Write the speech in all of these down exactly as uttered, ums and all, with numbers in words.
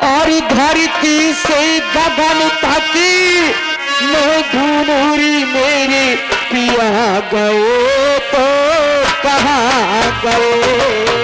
और धरती से गगन तक मैं ढूंढूरी मेरे पिया गए तो कहाँ गए।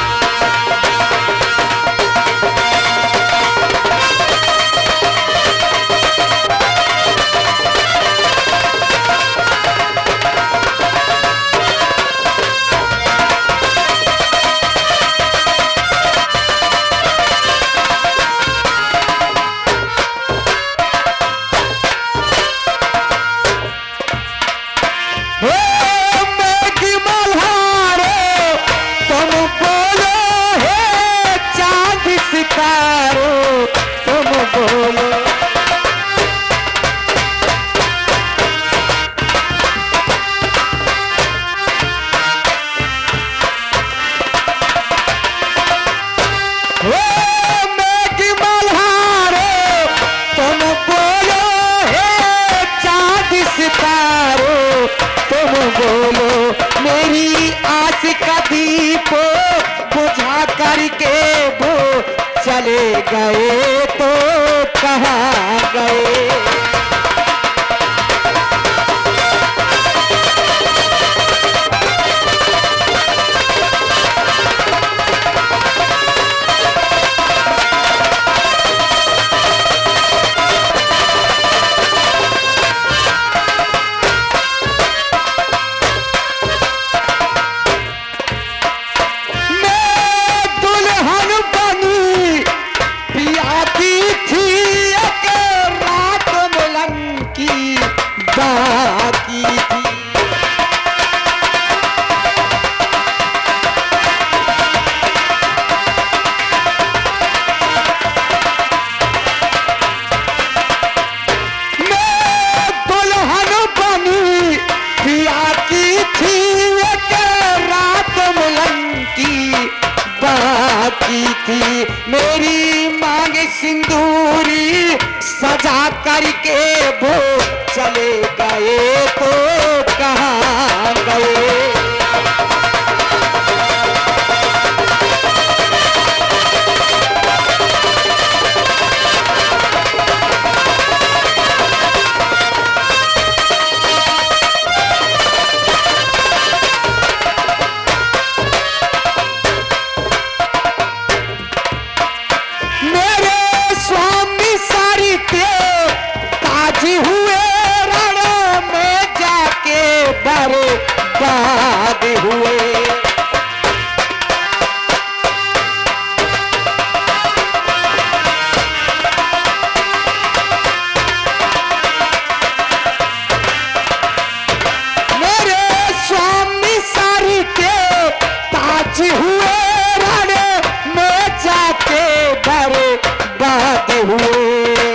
चले गए तो कहाँ गए। थी मेरी मांग सिंदूरी सजा करके वो चले गए तो कहाँ गए। बर्बाद हुए मेरे स्वामी सारी के ताज हुए रण में जाके बर्बाद हुए।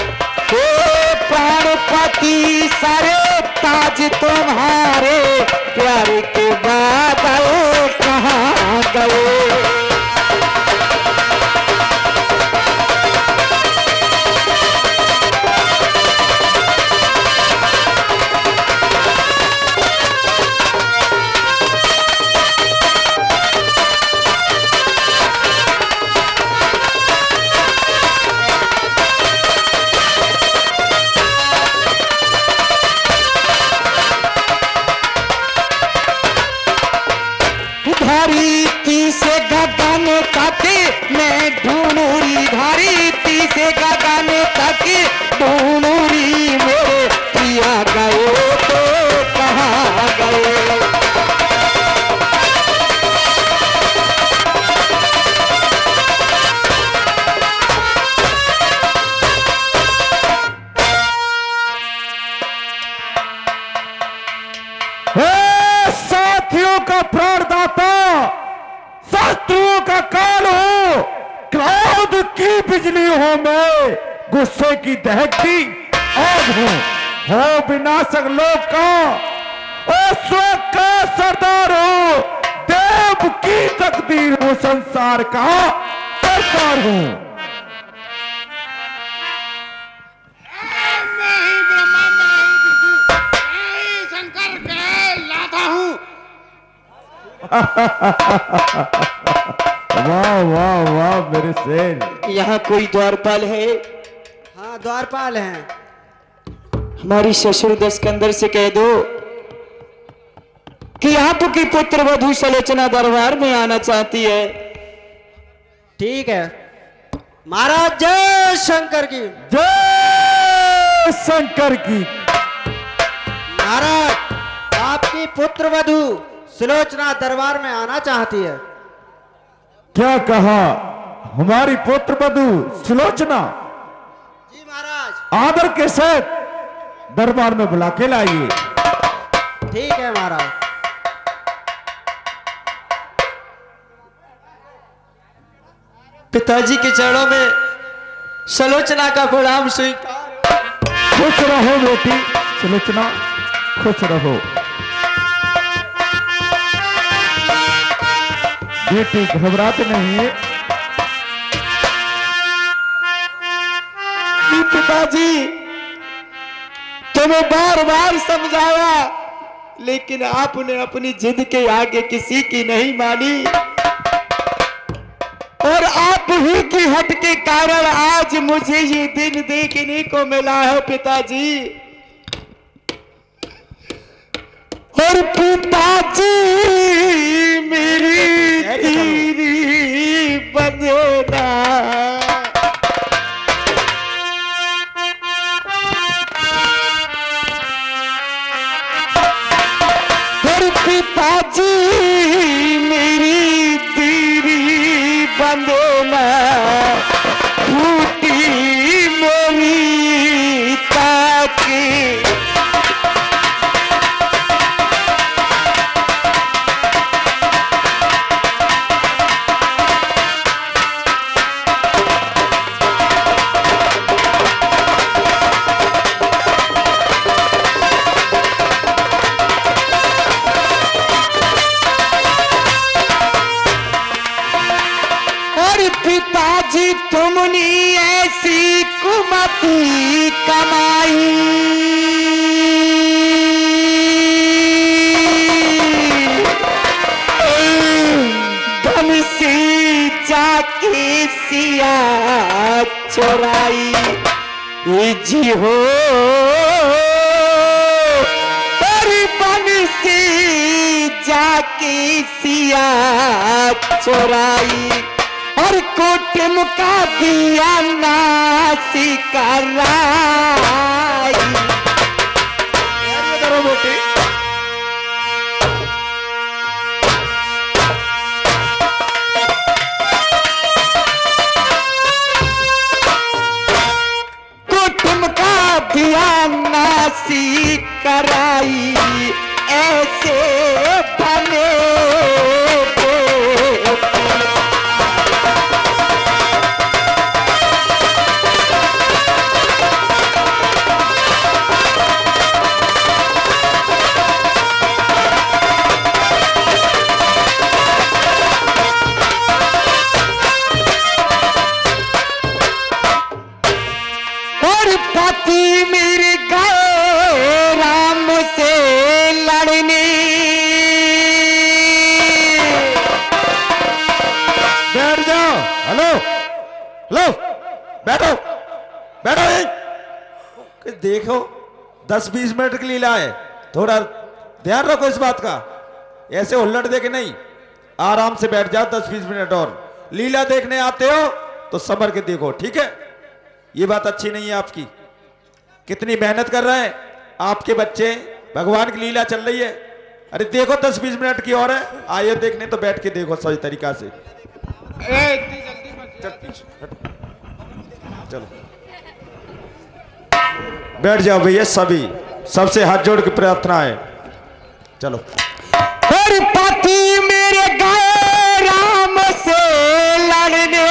प्राणपति सारे ताज तुम्हारे प्यार के बादल कहाँ गए। धरती से गगन तक मैं ढूंढूरी धरती से गगन तक ढूंढूरी मेरे पिया गए तो कहाँ गए। साथियों का प्राणदाता शत्रुओं का काल हो क्रोध की बिजली हो मैं गुस्से की दहकती आग हूं हो विनाशक लोक का और स्वर्ग का सरदार हो देव की तकदीर हो संसार का सरकार हूं। वाह वाह वाह मेरे शेर। यहाँ कोई द्वारपाल है? हाँ द्वारपाल हैं। हमारी ससुर दस्कंदर से कह दो कि आपकी पुत्र वधू सुलोचना दरबार में आना चाहती है। ठीक है महाराज। जय शंकर की। जय शंकर की। महाराज आपकी पुत्र वधू सुलोचना दरबार में आना चाहती है। क्या कहा? हमारी पुत्र वधू सुलोचना? जी महाराज। आदर के साथ दरबार में बुला के लाइए। ठीक है महाराज। पिताजी के चरणों में सुलोचना का प्रणाम स्वीकार। खुश रहो बेटी सुलोचना, खुश रहो। बेटी घबराते नहीं। पिताजी तुम्हें बार बार समझाया लेकिन आपने अपनी जिद के आगे किसी की नहीं मानी और आप ही की हट के कारण आज मुझे ये दिन देखने को मिला है पिताजी। और पिताजी मेरी तेरी बंदना पिताजी मेरी तेरी बंदना फूटी मेरी ताकी। पिताजी तुमने ऐसी कुमती कमाई धन से जाके सिया चोराई जी हो बन से जाके सिया चोराई और कुटुम का दिया नासी कराई। करो बेटी। कुटुम का दिया नासी कराई ऐसे बने पति मेरे गए राम से लड़ने। बैठ जाओ। हेलो हेलो बैठो बैठो। यहीं देखो दस बीस मिनट की लीला है, थोड़ा ध्यान रखो इस बात का। ऐसे उल्लट दे के नहीं, आराम से बैठ जाओ दस बीस मिनट और। लीला देखने आते हो तो संभल के देखो, ठीक है? ये बात अच्छी नहीं है आपकी। कितनी मेहनत कर रहे हैं आपके बच्चे, भगवान की लीला चल रही है। अरे देखो दस बीस मिनट की और है, आइए देखने तो बैठ के देखो सही तरीका से। ए, इतनी जल्दी मत चल पीछे चलो बैठ जाओ भैया। सभी सबसे हाथ जोड़ के प्रार्थना है। चलो। और पति मेरे गए राम से लड़ने,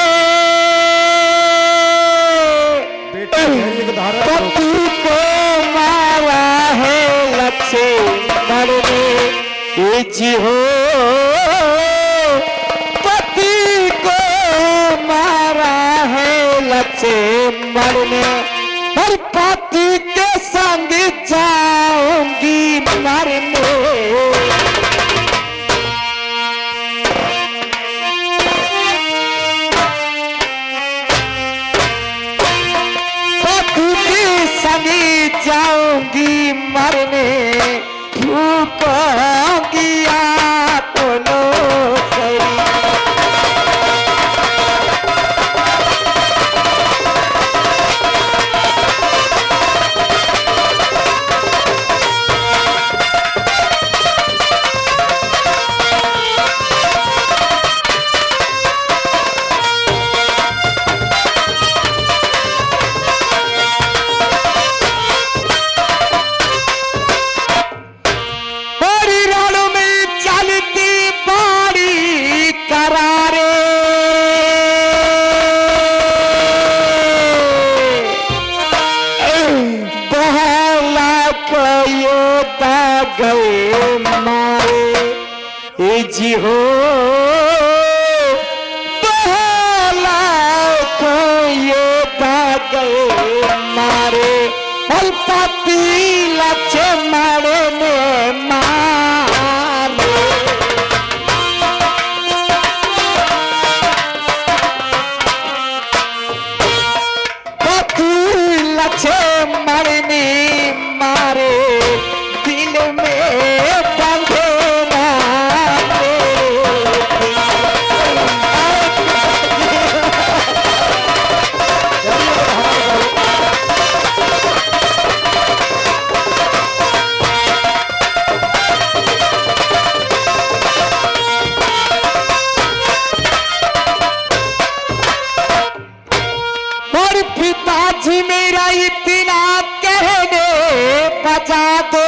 पति को मारा है लक्ष्मण ने जी हो। पति को मारा है लक्ष्मण ने और पति के संग जाऊंगी मरने। संगी जाऊंगी मरने फूकोंगी आपनो सरी। जी हो पहला को ये दागे मारे और पतीला चमाड़े में मारे। पतीला चमाड़े में मारे दिल में बंधे पिताजी मेरा इतना कहने बजा दो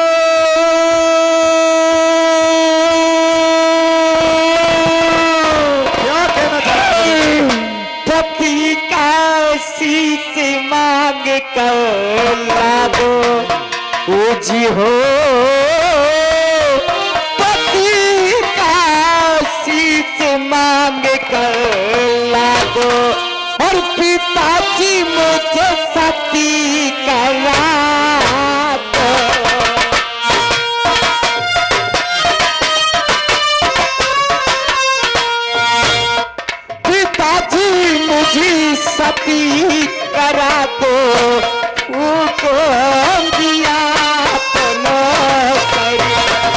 क्या कहना चाहते हैं? पति का शीश मांग कर ला दो ओ जी हो पति का शीश मांग कर ला दो और पिताजी मुझे सती करा दो। पिताजी मुझे सती करा दो उनको दिया अपना सरी।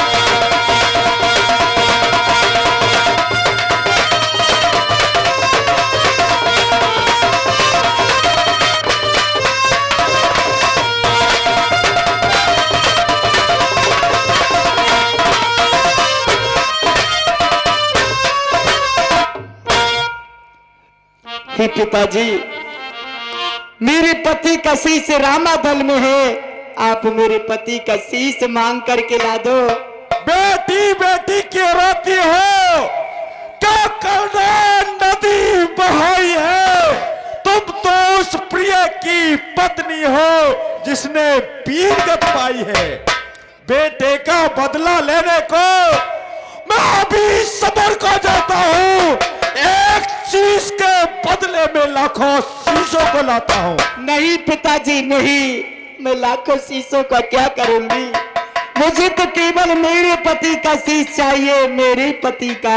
हे पिताजी मेरे पति का शीश रामादल में है, आप मेरे पति का शीश मांग करके ला दो। बेटी बेटी क्यों रोती हो? क्या करना नदी बहाई है? तुम तो उस प्रिय की पत्नी हो जिसने वीरगति पाई है। बेटे का बदला लेने को मैं अभी सबर को जाता हूँ। एक शीश के बदले में लाखों शीशों को लाता हूँ। नहीं पिताजी नहीं, मैं लाखों शीशों का क्या करूंगी? मुझे तो केवल मेरे पति का शीश चाहिए, मेरे पति का।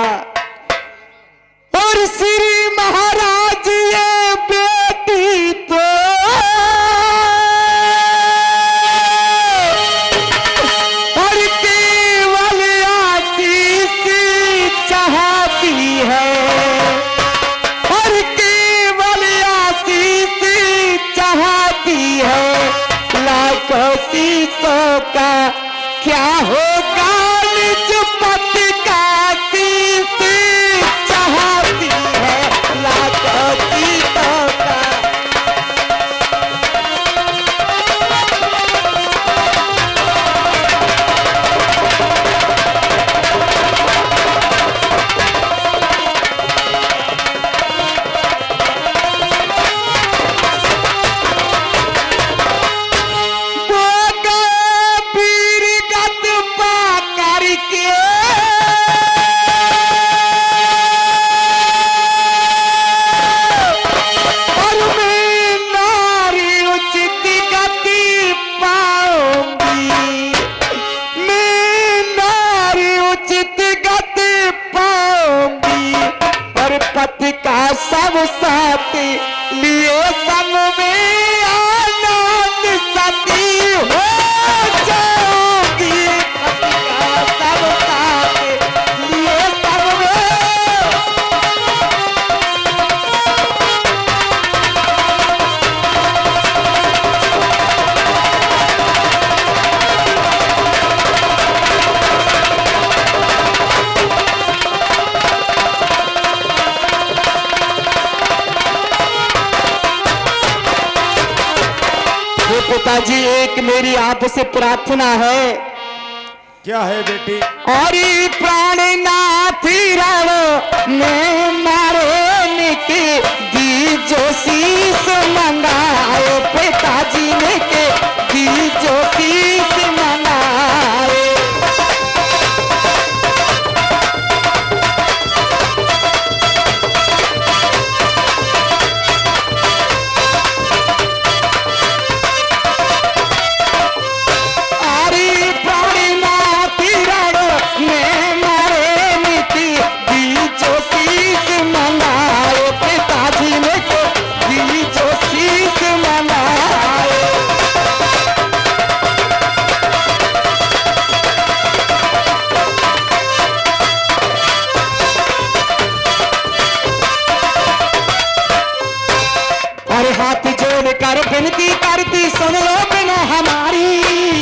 और श्री महाराज ये बेटी तो और केवल आशीष चाहती है और केवल आशीष चाहती है। लाखों शीशों का क्या होगा निज पति का शीश चाहती है। लाखों शीशों पिताजी एक मेरी आपसे प्रार्थना है। क्या है बेटी? और प्राणनाथ रण में मारे के दी जो शीस मंगाए, पिताजी ने के दी जो शीस मंगाए। विनती करती सुन लो बिना हमारी,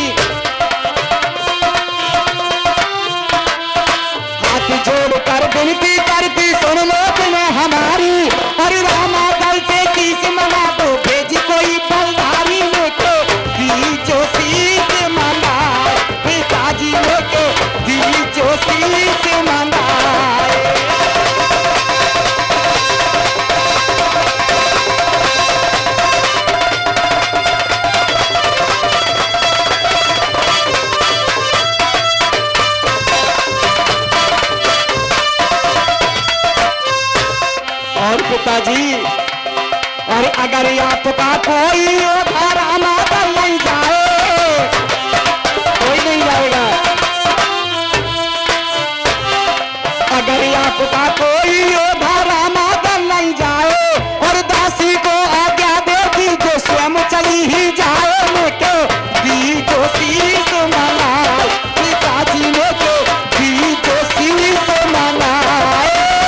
हाथ जोड़ कर विनती करती सुन लो बिना हमारी। और रामा दल से शीश मना दो भेजी कोई बलधारी लेके दी जो शीश मना, पिताजी लेके दी जो शीश मना। पिताजी और अगर आपका कोई रामा दल नहीं जाए, कोई नहीं जाएगा, अगर आपका कोई रामा दल नहीं जाए और दासी को आज्ञा देगी जो स्वयं चली ही जाए, लेके दी जो शीश मनाए, पिताजी ने के दी जो शीश मनाए।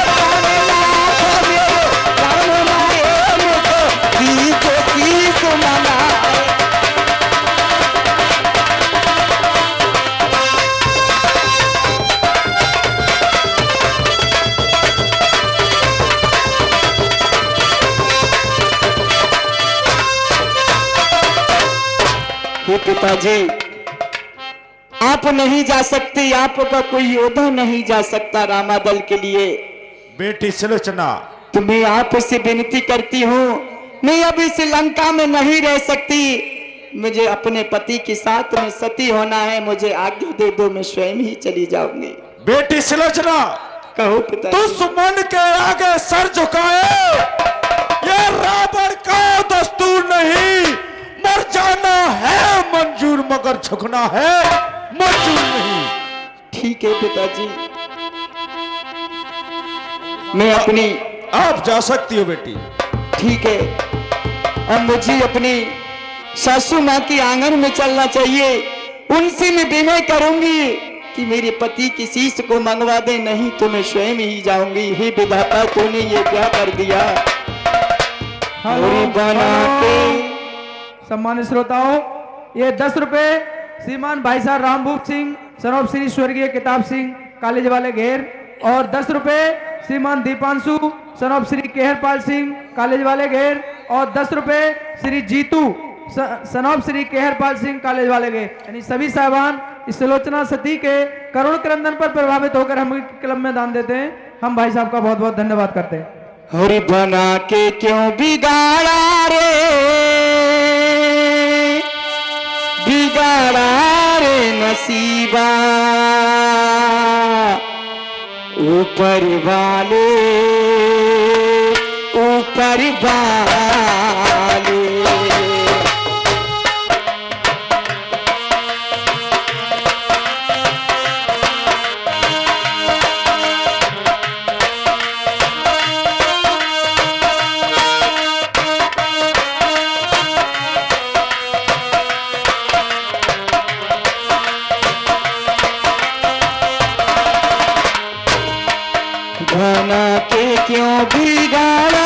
पिताजी आप नहीं जा सकते, आपका कोई योद्धा नहीं जा सकता रामा दल के लिए। बेटी सुलोचना, तो मैं आपसे विनती करती हूँ, मैं अब इस लंका में नहीं रह सकती, मुझे अपने पति के साथ में सती होना है, मुझे आज्ञा दे दो, मैं स्वयं ही चली जाऊंगी। बेटी सुलोचना, कहो पिताजी। दुश्मन के आगे सर झुकाए ये रावण का दस्तूर नहीं, मर जाना है मंजूर मगर झुकना है मंजूर नहीं। ठीक है पिताजी, मैं अपनी आप जा सकती हो बेटी। ठीक है, अब मुझे अपनी सासू माँ की आंगन में चलना चाहिए, उनसे मैं विनय करूंगी कि मेरे पति की शीश को मंगवा दे, नहीं तो मैं स्वयं ही जाऊंगी। हे विधाता, तूने ये क्या कर दिया? बना के सम्मानित श्रोताओं, ये दस रुपए श्रीमान भाई साहब रामभूप सिंह सनोप श्री स्वर्गीय किताब सिंह कॉलेज वाले घेर, और दस रुपए श्रीमान दीपांशु सनोप श्री केहरपाल सिंह कॉलेज वाले घेर, और दस रुपए श्री जीतू सनोप श्री केहरपाल सिंह कॉलेज वाले घेर। यानी सभी साहबान इस सुलोचना सती के करुण क्रंदन पर प्रभावित होकर हम क्लब में दान देते हैं। हम भाई साहब का बहुत बहुत धन्यवाद करते हैं। हरि बना के क्यों बिगाड़ा रे, बिगाड़ा रे नसीबा, ऊपर वाले ऊपर वाले। बना के क्यों बिगाड़ा